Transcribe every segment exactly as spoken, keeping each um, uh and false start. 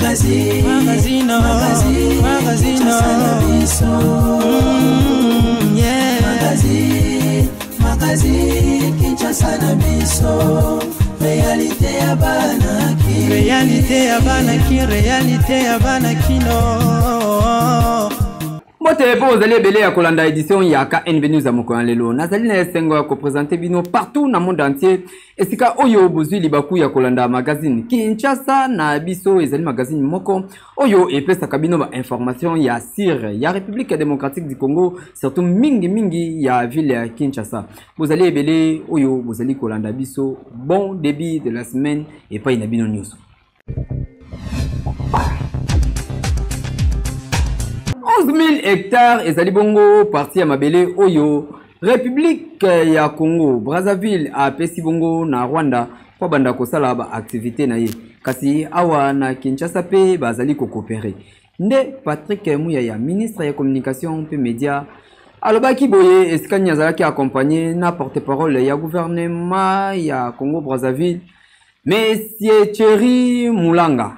magazine, magazine, magazine, mm, yeah. Magazine, magazine, Kinshasa na biso. Réalité ya banaki, réalité ya banaki, réalité ya banaki no. Mote po ozali ebele ya kolanda édition ya K N B News amoko lelo. Nazali na esengo ya ko présenter bino partout na monde entier. Esika oyo bozwi libaku ya kolanda magazine Kinshasa na biso ezali magazine moko oyo epesaka bino ba information ya sire ya République démocratique du Congo, surtout mingi mingi ya ville ya Kinshasa. Bozali ebele oyo bozali kolanda biso. Bon début de la semaine et pas ina bino news. onze mille hectares ezali bongo parti ya mabele oyo République ya Congo Brazzaville a pesi bongo na Rwanda kwa banda kosala ba activité na ye kasi awa na Kinshasa pe bazali ko coopérer. Nde Patrick Muyaya, ministre ya communication pe média, alobaki boye eskani azalaki accompagné na porte-parole ya gouvernement ya Congo Brazzaville Monsieur Thierry Moulanga.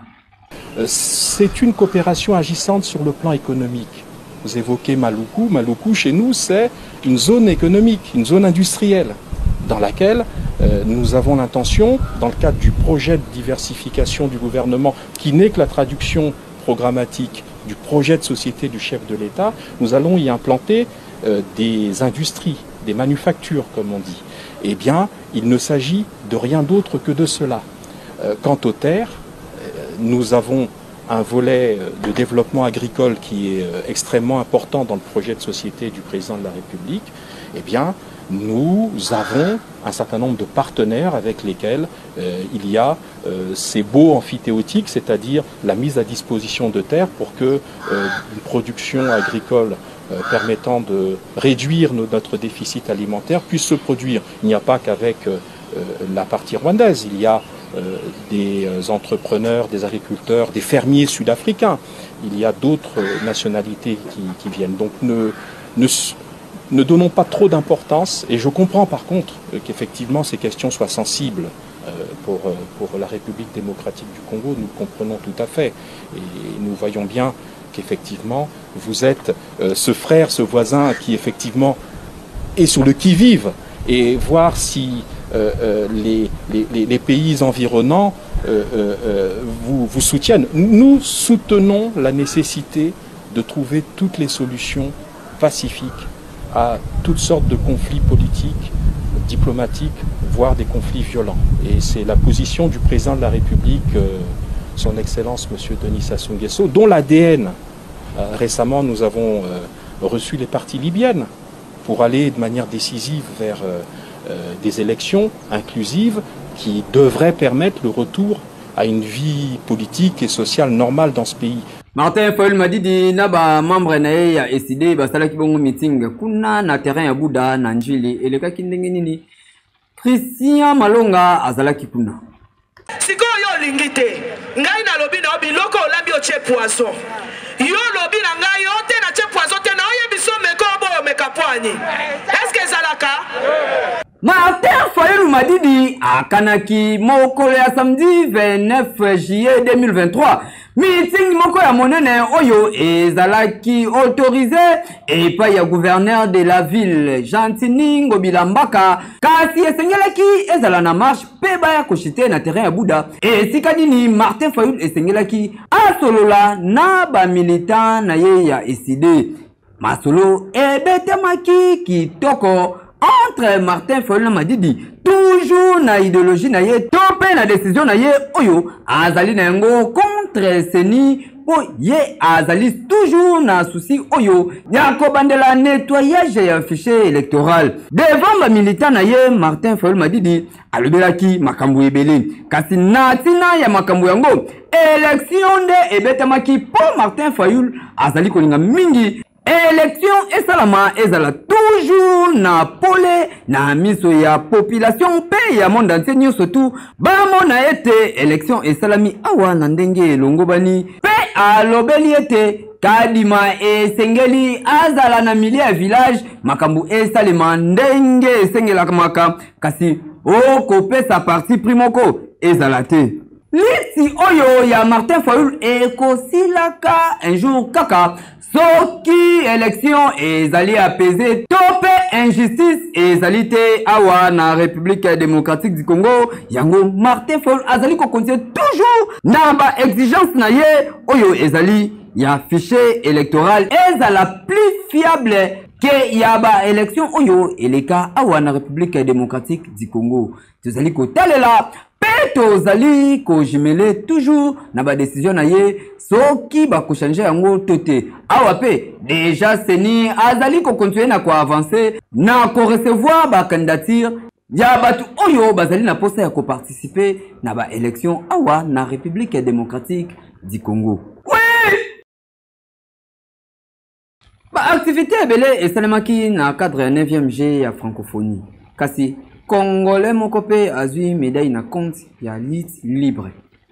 C'est une coopération agissante sur le plan économique. Vous évoquez Maluku. Maluku, chez nous, c'est une zone économique, une zone industrielle, dans laquelle euh, nous avons l'intention, dans le cadre du projet de diversification du gouvernement, qui n'est que la traduction programmatique du projet de société du chef de l'État, nous allons y implanter euh, des industries, des manufactures, comme on dit. Eh bien, il ne s'agit de rien d'autre que de cela. Euh, quant aux terres, nous avons un volet de développement agricole qui est extrêmement important dans le projet de société du président de la République. Eh bien, nous avons un certain nombre de partenaires avec lesquels euh, il y a euh, ces baux amphithéotiques, c'est-à-dire la mise à disposition de terres pour que euh, une production agricole euh, permettant de réduire nos, notre déficit alimentaire puisse se produire. Il n'y a pas qu'avec euh, la partie rwandaise, il y a Euh, des euh, entrepreneurs, des agriculteurs, des fermiers sud-africains. Il y a d'autres euh, nationalités qui, qui viennent. Donc ne, ne, ne donnons pas trop d'importance. Et je comprends par contre euh, qu'effectivement ces questions soient sensibles euh, pour, euh, pour la République démocratique du Congo. Nous le comprenons tout à fait. Et nous voyons bien qu'effectivement vous êtes euh, ce frère, ce voisin qui effectivement est sur le qui-vive et voir si Euh, euh, les, les, les pays environnants euh, euh, vous, vous soutiennent. Nous soutenons la nécessité de trouver toutes les solutions pacifiques à toutes sortes de conflits politiques, diplomatiques, voire des conflits violents. Et c'est la position du président de la République, euh, son Excellence M. Denis Sassou Nguesso, dont l'A D N. Euh, récemment, nous avons euh, reçu les parties libyennes pour aller de manière décisive vers euh, Euh, des élections inclusives qui devraient permettre le retour à une vie politique et sociale normale dans ce pays. Martin Fayulu Madidi na ba membre na ye ya S I D basalaki bongo meeting kuna na terrain ya Buda na Njili elekaki ndenge nini Christian Malonga azalaki kuna. Siko yo lingite ngai na lobi na biloko olabi o che poisson yo lobi na ngai yo te na che poisson te na oye biso meko boyo mekapwani. Est-ce que zalaka Martin Fayulu Madidi akanaki mokolo ya samedi vingt-neuf juillet deux mille vingt-trois meeting moko ya monene oyo ezalaki autorisé et pa ya gouverneur de la ville Jantini Ngobilambaka kasi esengelaki ezala na marche pe ba ya koshite na terrain ya Buda et sikadini Martin Fayulu esengelaki asolola na ba militant na ye ya S I D masolo ebetemaki kitoko entre Martin Fayulu Madidi toujours na idéologie na ye topé na décision na ye oyo azali na yango contre seni po ye azali toujours na souci oyo ya kobandela nettoyage ya fichier électoral devant ba militant na ye Martin Fayulu Madidi alobelaki makambo ebele kasi na tina ya makambo yango élection de ebetamaki po Martin Fayulu azali kolinga mingi élection esalama ezala toujours na pole na miso ya population pe ya monde entier nyonso tu bamona ete élection esalami awa na ndenge elongobani pe alobeli ete kadima esengeli azala na milie ya village makambo esalema ndenge esengelaka maka kasi okopesa parti primoko ezala te liti oyo ya Martin Fayulu ekosilaka un jour kaka soki élection ezali apaisé tope injustice ezali te awa na République démocratique du Congo yango Martin Fayulu azali ko continuer toujours na ba exigence na ye oyo ezali ya fichier électoral ezala plus fiable que yaba élection oyo eleka awa na République démocratique du Congo tozali ko talela pe tozali ko jimele toujours na ba décision na ye soki ba ko changer yango toté awa pe déjà seni azali ko continuer na ko avancer na ko recevoir ba candidature ya batu oyo bazali na posa ya ko participer na ba élection awa na République démocratique du Congo. Ba activité ebele esalemaki na cadre ya neuvième G ya francophonie. Kasi Congolais moko pe azui médaille na compte ya lutte libre.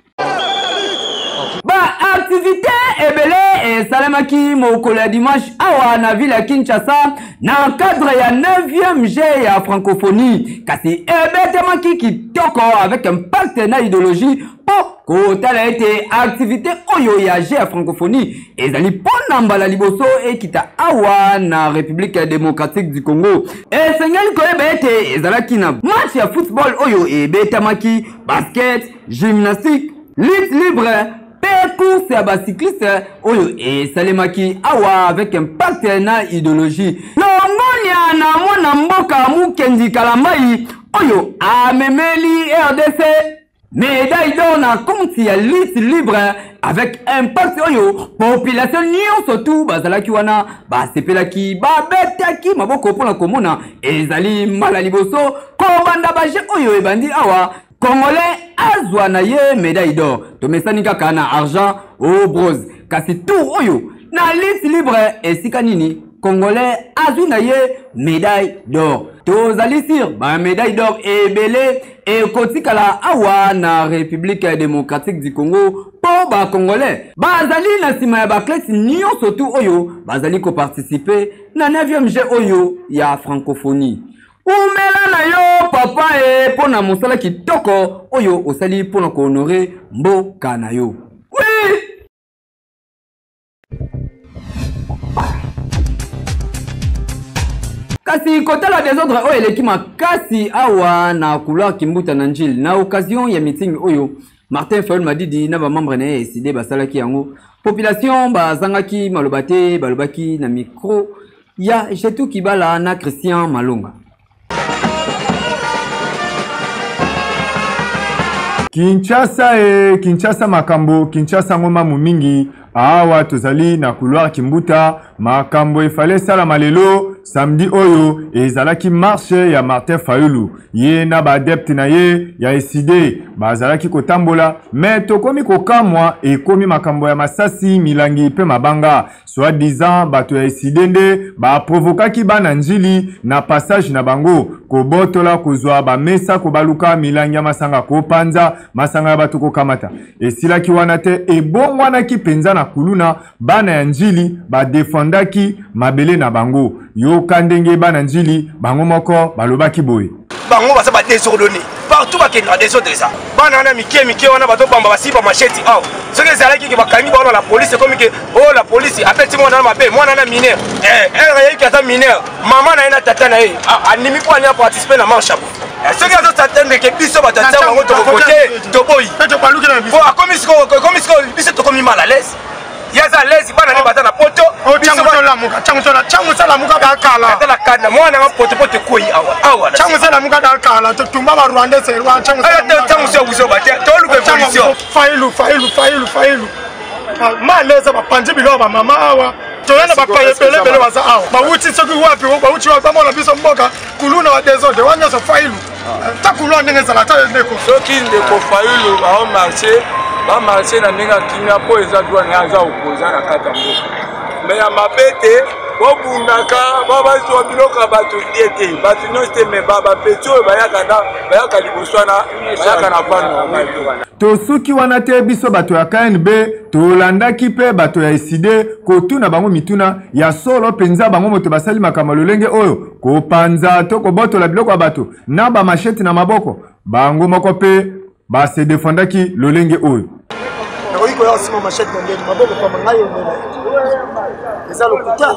Ba activité ebele esalemaki mokolo ya dimanche awa na ville ya Kinshasa na cadre ya neuvième G ya francophonie. Kasi ebetemaki kitoko avec un pacte na idéologie po kotala ete activité oyo ya G ya francophonie ezali pona mbala liboso ekita awa na République démocratique du Congo esengali koyeba ete ezalaki na match ya football oyo ebetamaki basket, gymnastique, lutte libre pe course ya bacycliste oyo esalemaki awa avec un pacte na idéologie longonia na mwana mboka Mukendi Kalamai oyo amemeli R D C médaille d'or na compte ya lutte libre avec impact oyo population nyonso tout bazalaki wana basepelaki babetaki maboko pona komona ezali mala liboso kobanda baje oyo ebandi awa Congolais azwa na ye médaille d'or tomesani kaka na argent au bronze kasi tour oyo na lutte libre esika nini Congolais azwi na ye médaille d'or tozali sur ba médaille d'or ebele et kotikala awa na République démocratique du Congo po ba Congolais bazali na sima ya bakleti nyonso tu oyo bazali ko participer na neuvième G oyo ya francophonie umela na yo papa e pona mosala kitoko oyo osali pona ko honorer mboka na yo. Oui. Kasi kotala désordre oyo eleki makasi awa na couloir Kimbuta na Njili na occasion ya meeting oyo Martin Fayulu Madidi na ba membre na S I D basalaki yango population bazangaki malobate balobaki na micro ya Jetu Kibala na Christian Malonga. Kinshasa e Kinshasa makambo Kinshasa ngoma mumingi awa tozali na couloir Kimbuta makambo efale sala malelo samedi oyo ezalaki marche ya Martin Fayulu ye na ba adepte na ye ya S I D bazalaki kotambola me tokomi kokamwa ekomi makambo ya masasi milangi pe mabanga soit disant bato ya S I D nde ba provokaki bana njili na passage na bango kobotola kozwa ba mesa kobaluka milangi ya masanga kopanza masanga ya bato kokamata esilaki wana te ebongwanaki penza na kuluna bana ya njili ba defendaki mabele na bango yoka ndenge bana njili bango moko balobaki boye bango basa ba désordonné partout ba kenda désordre ça bana na mike mike wana bato bamba basiba machete aw soki ezalaki ke bakangi bana la police comme que oh la police appelle moi na mabe mwana na mineur eh elle yeki ata mineur maman na ina tata na ye animi kwa nya participer na marche soki azo s'attendre que biso batata bango to côté to boy to paluki na biso a comme isko comme isko biso to comme mal à l'aise yaza lezi bana ne bata na poto changu la muka changu la changu la muka da kala la kana mwana na poto poto koi awa awa changu la muka da kala to tumba ba Rwanda se rwa changu la changu se uzo ba to lu ke pollution failu failu failu failu ma leza ba panje bilo ba mama awa to yana ba paye pele pele wa za awa ba wuti soki wapi ba wuti wa ba mola biso mboka kuluna wa désordre wanya so failu ta kulwa ndenge zala ta ndeko soki ndeko Fayulu ba marché ba marché na ndenge kimia po eza droit na za opposant na kata mboka mais ya mabete bobundaka babazwa biloko bato diete bato nyonso me baba petio bayaka na bayaka liboswana bayaka na vano tosuki wana te biso bato ya K N B tolandaki pe bato ya S I D kotuna bango mituna ya solo penza bango moto basali makambo lolenge oyo kopanza to kobotola biloko ya bato na ba machete na maboko bango moko pe base défendaki lolenge oyo. nakoki koya osima machete na ndenge maboko kwa mangai onene eza lokuta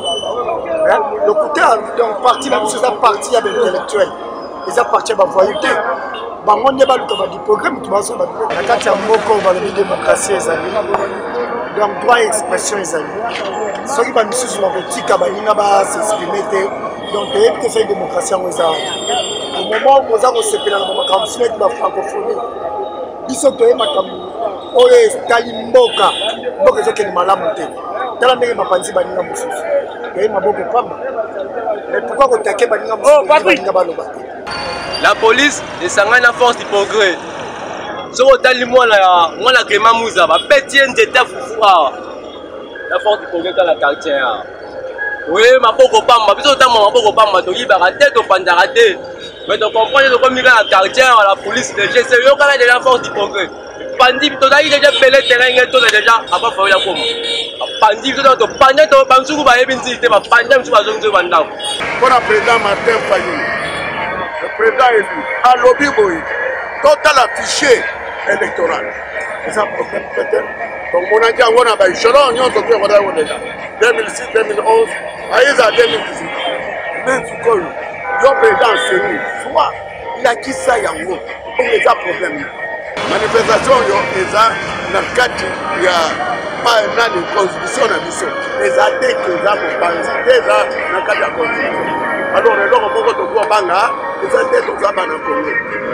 lokuta donc parti na biso eza parti ya baintellectuel eza parti ya bavoyauté bango nde baluka badiprograme mutu baso badro na kati ya moko balobi démocratie ezali donc droit et expression ezali soki bamisusu bakotika baninga basexprime te donc toyebi te soki démocratie yango eza au moment okoza kosepela na bamakambo sineti bafrancophonie biso toye makambo oyo etali mboka mboka ezokende malamu te tala ndenge bapanzi baninga mosusu toye maboko pamba mais pourquoi kotake baninga mosusu baninga baloba te. La police esangani na force du progrès soki otali mwana mwana Clément Muza bapeti ye nzete fufu awa la force du progrès kala quartier awa oye maboko pamba biso otamba maboko pamba toyibaka te topanzaka te mais tocomprendre tokomika na quartier awa la police de G C yokala de la force du progrès pandi tozali déjà pelé terrain nge toza déjà aba fa ya koma pandi toza to pandi to bamsuku bayebi nzili te bapandi msuku bazonzo bandako mpona président Martin Fayulu le président élu alobi boye total affiché électoral eza problème peut-être tomonaki yango na baéchelon nyonso toyekoda yango déjà deux mille six deux mille onze ayeza deux mille dix-huit mais sikoyo yo président seni soit ilakisa yango oyo eza problème manifestation oyo eza na kati ya nani constitution na biso eza te ke eza mopanzi te eza na kati ya constitution alors eloko moko tokuwa banga eza te toza bana kongo.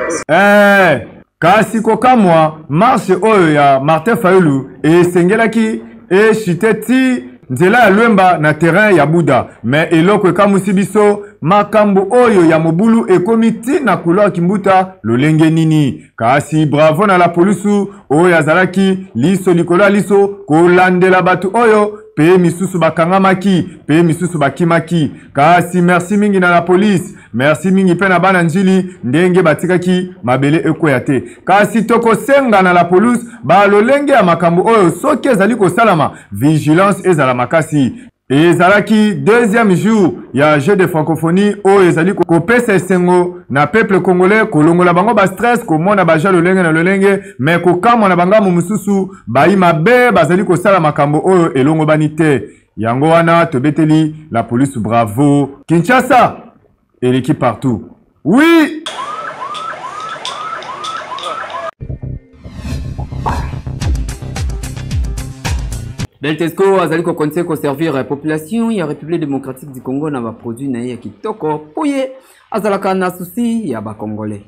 Eh, kasi kokamwa marche oyo ya Martin Fayulu esengelaki eshite ti nzela ya lwemba na terrain ya Buda mais eloko ekamusi biso makambo oyo ya mobulu ekomi ti na couloir kimbuta lolenge nini kasi bravo na la polisu oyo azalaki liso likolo ya liso kolandela bato oyo pe misusu bakangamaki pe misusu bakimaki kasi merci mingi na la police merci mingi pe na bana njili ndenge batikaki mabele ekoya te kasi tokosenga na la police balolenge ya makambo oyo soki ezali kosalama vigilance ezala makasi ezalaki deuxième jour ya jeu de francophonie oyo ezali kopesa esengo na peuple congolais kolongola bango ba stress komona baja lolenge na lolenge mais kokamwa na bangamu mususu bayi mabe bazali kosala makambo oyo elongo bani te yango wana tobeteli la police bravo Kinshasa et l'équipe partout oui. Beltesco azali ko konse ko servir la population ya République démocratique du Congo na ba produit na ye kitoko poye azalaka na souci ya ba congolais.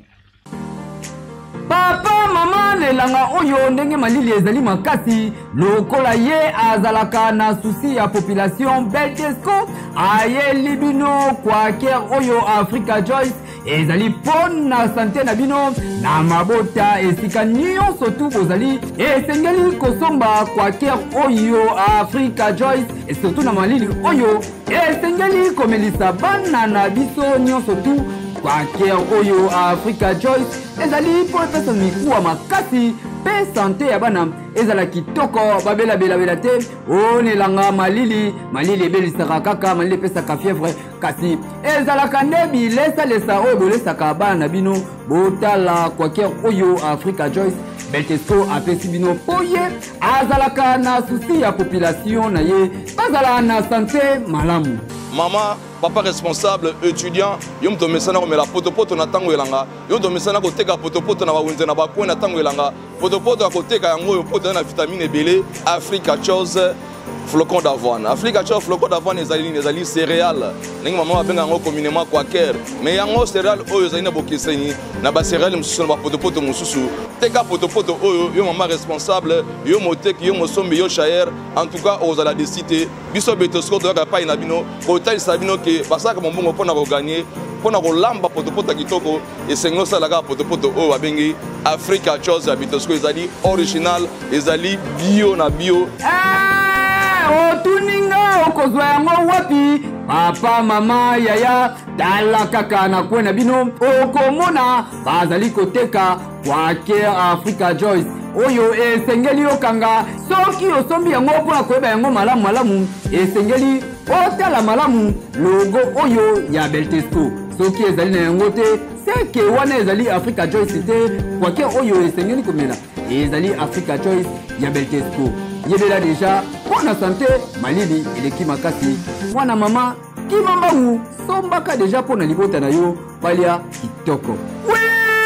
Papa mama nelanga oyo ndenge malili ezali makasi lokola ye azalaka na souci ya population Beltesco aye libino kwa ker oyo Africa Joyce ezali pon na santé na bino na mabota esika nyonso tu bozali esengeli kosomba kwa ker oyo Africa Joyce et surtout na malili oyo esengeli komelisa bana na biso nyonso tu kwa ker oyo Africa Joyce ezali po pesa mikuwa makasi pe santé ya bana ezala kitoko babela bela bela te onelanga malili malili ebelisaka kaka malili pesaka fièvre kasi ezalaka nde bilesa lesa oyo bolesaka bana na bino botala kwaker oyo Africa Joyce Beltesco apesi bino poye azalaka na souci ya population na ye bazala na santé malamu. Maman, papa responsable, étudiant, yom to mesana ko mela poto poto na tango elanga, yom to mesana ko teka poto poto na ba wenze na ba ko na tango elanga, poto poto ko teka yango yo poto na vitamine belé, Africa chose flocon d'avoine. Africa chose flocon d'avoine ezali ezali céréales. Ningi maman abenga yango communément quaker, mais yango céréales oyo ezali na bokeseni na ba céréales mususu na ba poto poto mususu. Teka poto poto oyo yo maman responsable, yo moteki yo mosombe yo chayer, en tout cas aux ala décider. Biso Beltesco to ka pa ina bino, ko tai sabino ke basaka mbongo pona ko gagner. Pona ko lamba potopoto kitoko esengo salaka potopoto o babengi Africa chose ya Beltesco ezali original ezali bio na bio. Eh otuninga okozwa yango wapi papa mama yaya tala kaka na kwena bino okomona bazali koteka kwaker Africa Joyce oyo esengeli okanga soki osombi yango mpona koyeba yango malamu malamu esengeli otala malamu logo oyo ya Beltesco soki ezali na yango te pensais que wana ezali Africa Choice c'était quoi que oyo esengeli komela ezali Africa Choice ya Beltesco yebela déjà pour la santé malili eleki makasi mwana mama kimambangu sombaka déjà pour na libota na yo palia kitoko. Oui!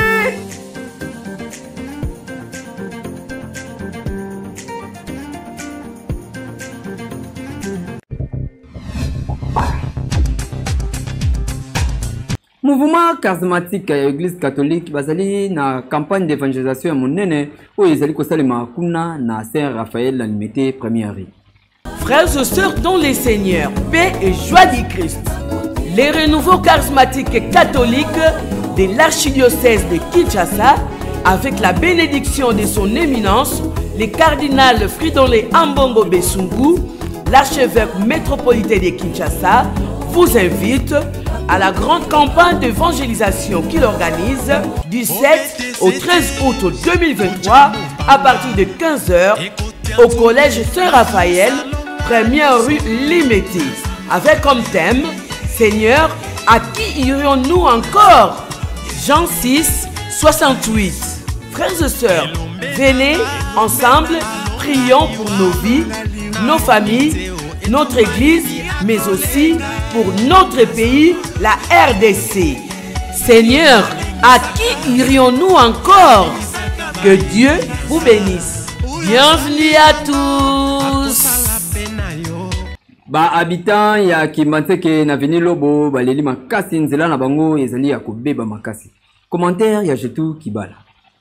Mouvement charismatique ya Église catholique bazali na campagne d'évangélisation ya monene oyo ezali kosalema kuna na Saint Raphaël la limité première rue. Frères et sœurs dans les Seigneurs, paix et joie du Christ. Les renouveaux charismatiques et catholiques de l'archidiocèse de Kinshasa, avec la bénédiction de son éminence, le cardinal Fridolin Ambongo Besungu, l'archevêque métropolitain de Kinshasa, vous invite à la grande campagne d'évangélisation qu'il organise du sept au treize août deux mille vingt-trois à partir de quinze heures au collège Saint-Raphaël, première rue Limité, avec comme thème Seigneur, à qui irions-nous encore? Jean six, soixante-huit. Frères et sœurs, venez ensemble, prions pour nos vies, nos familles, notre église, mais aussi pour notre pays, la R D C. Seigneur, à qui irions-nous encore? Que Dieu vous bénisse. Bienvenue à tous. Ba habitant ya Kimbantseke na veni lobo baleli makasi nzela na bango ezali ya kobeba makasi. Commentaire ya Jetu Kibala.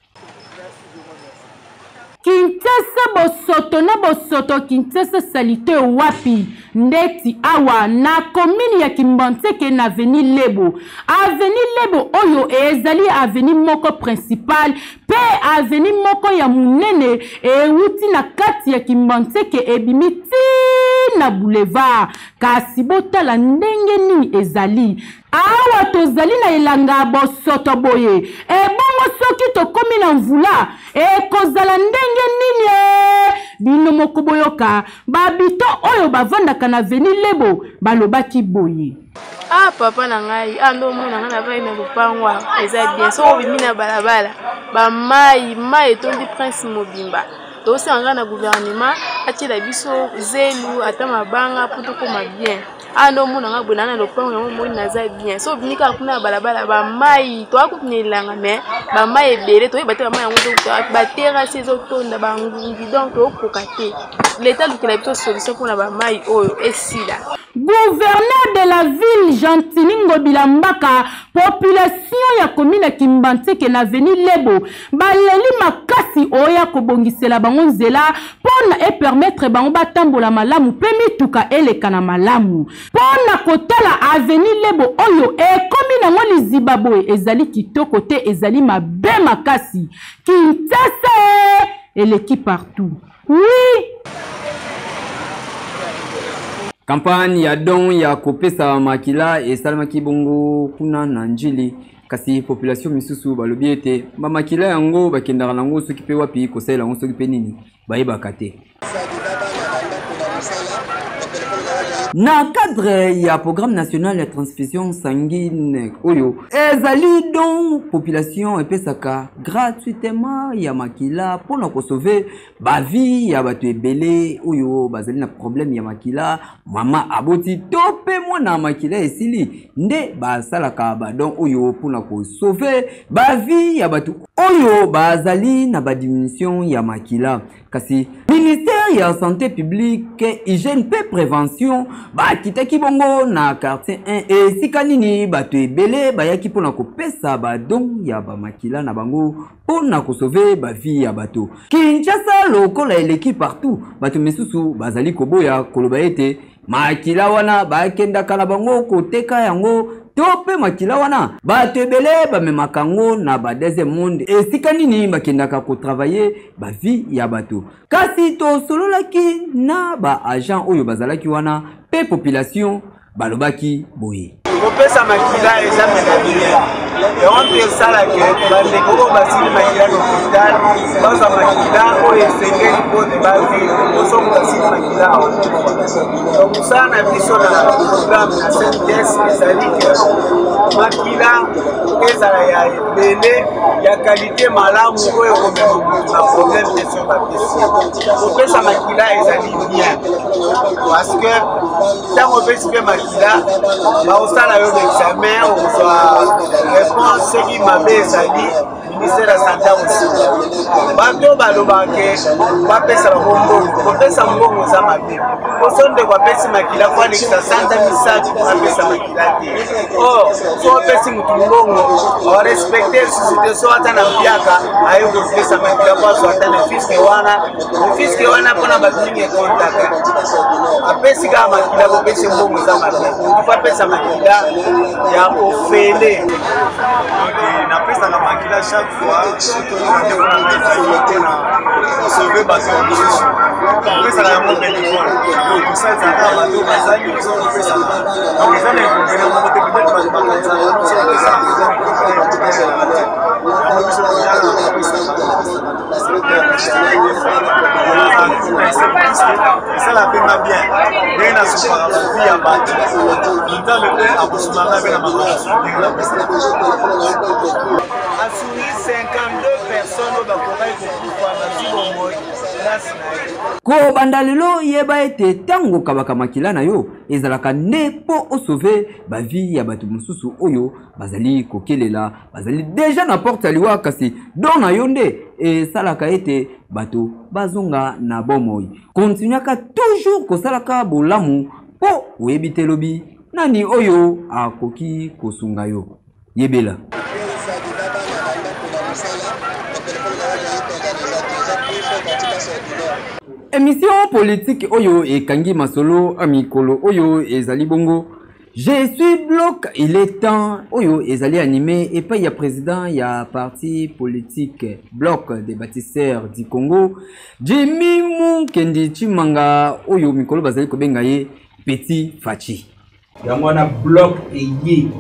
Kinshasa bosoto na bosoto Kinshasa salite wapi ndeti awa na komini ya Kimbantseke na aveni Lebo. Aveni Lebo oyo ezali aveni moko principal pe aveni moko ya munene e wuti na kati ya Kimbantseke ebimiti na boulevard kasi botala ndenge nini ezali. Awa tozali na ilanga bosoto boye e bongo soki tokomi na mvula e kozala ndenge nini e bino moko boyoka babito oyo bavandaka na veni Lebo balobaki boye. Ah papa na ngai ando mona nga na vai na lupangwa eza bien so bimi na balabala ba mai mai tondi Prince Mobimba to sanga na gouvernement atila biso zelu ata mabanga puto koma bien ando mona nga bona na lupangwa yango moni naza bien so binika kuna balabala ba mai to akutinelanga me ba mai ebele to batela mai yango to ba terrasse zo tonda ba ngungi donc to kokate l'état lukela biso solution pour na ba mai oyo esila. Gouverneur de la ville Gentilingo Bilambaka, population ya commune Kimbantseke na veni Lebo, baleli makasi oya kobongisela bango nzela pona e permettre bango batambola malamu pe mituka eleka na malamu. Pona kotala aveni Lebo oyo e commune ngo liziba boy ezali kitoko te ezali mabe makasi. Kinshasa eleki partout. Oui. Campagne ya don ya kopesa makila e salamaki bongo kuna na njili kasi population misusu balobi ete ba makila yango bakendaka nango soki pe wapi kosala yango soki pe nini bayebaka te. Na cadre ya programme national de transfusion sanguine oyo ezali don population epesaka gratuitement ya makila pona ko sauver ba vie ya bato ebele oyo bazali na problème ya makila mama aboti tope mwana makila esili nde basalaka ba don oyo pona ko sauver ba vie ya bato oyo bazali na ba diminution ya makila kasi ministère ya santé publique hygiène pe prévention ba kitaki bongo na quartier un et sikanini bato ebele bayaki pona kopesa ba don ya ba makila na bango pona ko sauver ba vie ya bato. Kinshasa lokola eleki partout bato misusu bazali koboya koloba ete makila wana bakendaka na bango koteka yango tope makila wana bato ebele bamemaka ngo na ba deuxième monde esika nini bakendaka ko travailler ba vie ya bato kasi tosololaki na ba agent oyo bazalaki wana pe population balobaki boye kopesa makila eza mena bien yango mpe esalaka bandeko oyo basili makila na hôpital bazwa makila oyo esengeli mpone bavivre osomo basili makila awa donc mosala na biso na programme na C N D S ezali ke makila ezala ya ebele ya kalite malamu oyo komema motu na problème question bapesi kopesa makila ezali bien parce que ntango opesi mpe makila baosala yo l'examen okozwa réponse soki mabe ezali ministère ya santé aussi bato balobake bapesa bango mbongo kopesa mbongo eza mabe poso ndeko apesi makila po alekisa santa misato apesa makila te or so opesi motu mbongo awarespecte lisusu te so ata na mpiaka aye kopesa makila po azwa ata na fiske wana fiske wana mpona bato mingi ekontaka apesi kaka makila kopesi mbongo eza mabe po apesa makila ya ofele napesaka makila chaque fois surtout na ndeko na ngai ezali mpona kosauve bato ya mosusu kopesaka yango bénévole donc kosalisa kaka bato bazali biso kopesaka donc eza na ekongene moko te peut-être bato bakanisaka yango so kopesaka yango biso koyala esala mpenga bien ndenge nasopaka kofi ya bato nzambe mpe akosumaka mpe na makasi ndenge napesaka asuri cinquante-deux personnes oyo bakokai kokufa bazwi bomoi place na ye kobanda lelo yeba ete ntango kabaka makila na yo ezalaka nde mpo osauve bavi ya bato mosusu oyo bazali kokelela bazali deja na porte ya liwa kasi don na yo nde esalaka ete bato bazonga na bomoi kontinuaka toujours kosalaka bolamu mpo oyebi te lobi nani oyo akoki kosunga yo yebela émission politique oyo ekangi masolo amikolo oyo ezali bongo je suis bloc il est temps oyo ezali animé et pas ya président ya parti politique bloc des bâtisseurs du Congo Jimmy Mukendi Chimanga oyo mikolo bazali kobenga ye Petit Fachi yango na bloc eye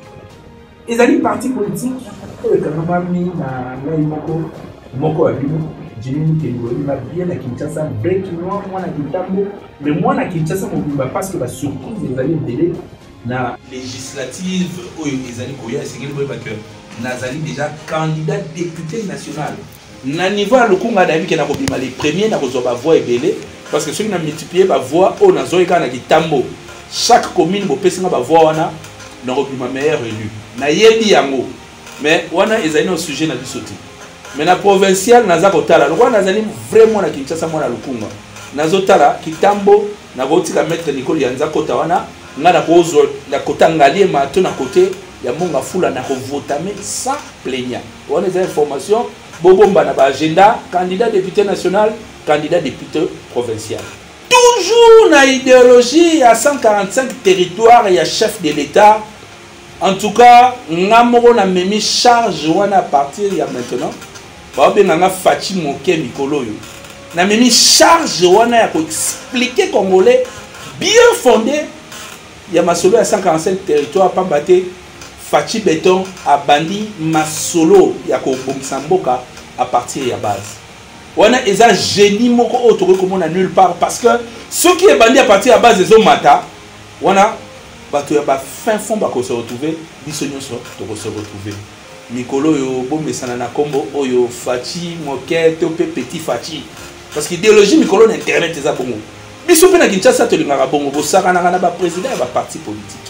ezali parti politique oyo kanamami na ngai moko moko abimo Jimmy Mukendi va bien à Kinshasa breaking noir moi na Kitambo mais moi na Kinshasa mobimba parce que la surprise ezali délai na législative oyo ezali koya esengeli boyeba que nazali déjà candidat député national na niveau ya lokunga na yebi ke na kobima les premiers na kozwa bavoix ebele parce que soki na multiplier bavoix oyo nazoyeka na Kitambo chaque commune bopesinga bavoix wana na kobima meilleur élu nayebi yango mais wana ezali na sujet na biso te mais na provincial naza kotala lokwa nazali vraiment na Kinshasa mwana lokunga nazotala Kitambo na kotika maître Nicole Yanza kota wana nga na kozo na kota ngalie mato na côté ya monga fula na kovotame sans plaignant wana des informations bobomba na ba agenda candidat député national candidat député provincial toujours na idéologie à cent quarante-cinq territoires et à chef de l'état en tout cas nga moko na memi charge wana à partir ya maintenant ba benga Fachi moke mikolo yo na memi charge wana ya ko expliquer congolais bien fondé ya masolo ya cent quarante-cinq territoires pambate Fachi Béton a bandi masolo ya ko bomisa mboka à partir ya base wana eza génie moko autre comme on nulle part parce que ceux qui est bandi à partir ya base ezo mata wana bato ya ba fin fond ba ko se retrouver biso nyonso to ko se retrouver mikolo yo bomesana na kombo oyo Fachi moke to pe Petit Fachi parce que idéologie mikolo na internet eza bongo biso pe na Kinshasa to lingaka bongo bosaka na na ba président ya ba parti politique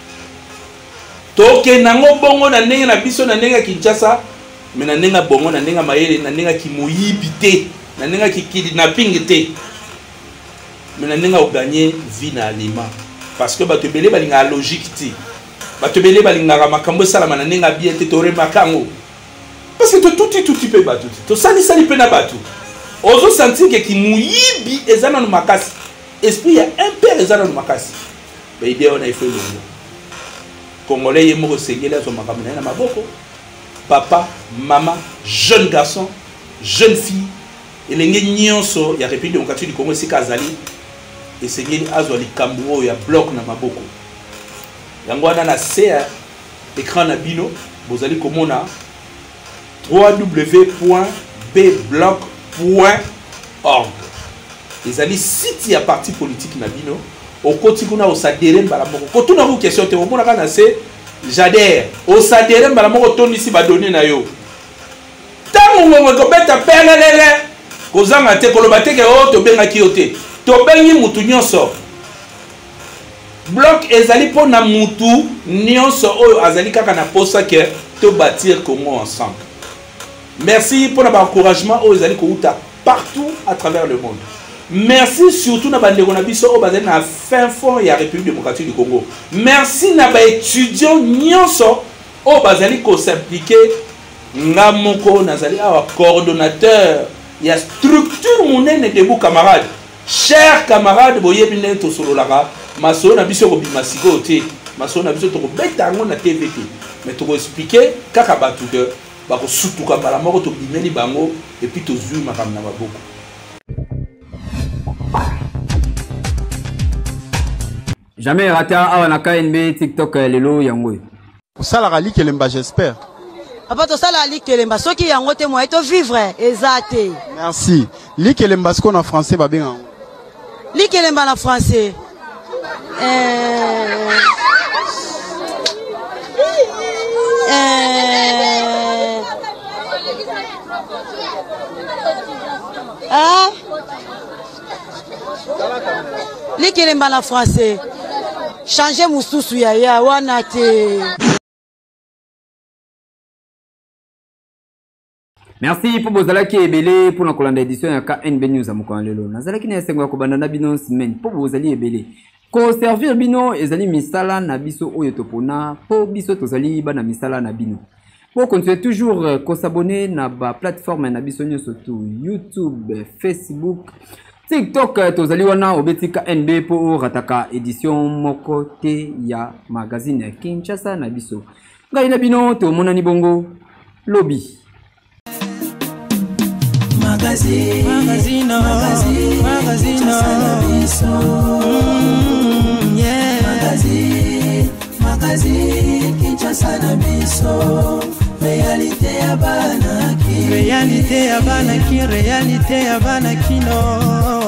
to ke nango bongo na ndenge na biso na ndenge ya Kinshasa mais na ndenge bongo na ndenge mayele na ndenge ki moyibi te na ndenge ki kidnapping te mais na ndenge o gagner vie na aliment parce que bato belé balinga logique ti bato belé balinga makambo sala na ndenge bien te to remakango parce que tout tout tout pe bato to sali sali pe na bato ozo sentir que ki moyibi ezana no makasi esprit ya impère ezana no makasi ba idée on a fait longo congolais yemo ko sengela so makambo na maboko papa maman jeune garçon jeune fille elenge nyonso ya République démocratique du Congo sika azali esengeli azwa likambo ya bloc na maboko yango wana na se écran na bino vous allez komona w w w point b bloc point org. Ezali site ya parti politique na bino. Okoti kuna osadere mbala moko. Kotuna ku question te omona kana se j'adhère. Osadere mbala moko tonisi ba donner na yo. Tango ngo ko beta pelelele. Kozanga te koloba te ke o to benga ki yote. To bengi mutu nyonso. Bloc ezali po na mutu nyonso oyo azali kaka na posa ke to bâtir Congo ensemble. Merci pour l'encouragement aux ezali ko uta partout à travers le monde. Merci surtout na bandeko na biso o bazali na fin fond ya République démocratique du Congo. Merci na ba étudiants nyonso o bazali ko s'impliquer nga moko nazali awa coordonnateur ya structure monene de vous camarades. Chers camarades, boye bine to sololaka maso na biso ko bimasiko te. Maso na biso to ko betango na T V T. Mais to ko expliquer kaka batu de ba ko sutuka bala moko to bimeli bango et puis to zui makamna maboko. Jamais raté à la K N B TikTok lelo yango. Osala rali kelemba j'espère. Papa to sala li kelemba soki yango te mo eto vivre ezate. Merci. Li kelemba ce qu'on en français ba bien. Li kelemba na français. Euh euh Ah Li kelemba na français. Changer mususu ya ya wana te. Merci pour vos alaki ebele pour la colonne édition ya K N B News amuko lelo. Nazalaki na esengo ya kobanda na bino semaine pour vos ali ebele. Ko servir bino ezali misala na biso oyo topona po biso tozali bana misala na bino. Pour continuer toujours ko s'abonner na ba plateforme na biso nyo surtout YouTube, Facebook, TikTok tozali wana obeti K N B po rataka édition moko te ya magazine Kinshasa na biso. Ngai na bino to monani bongo lobby. Magazine, magazine, magazine, magazine, mm, yeah. Magazine, magazine, Kinshasa na biso. Réalité ya banaki, réalité ya banaki, réalité ya banaki no.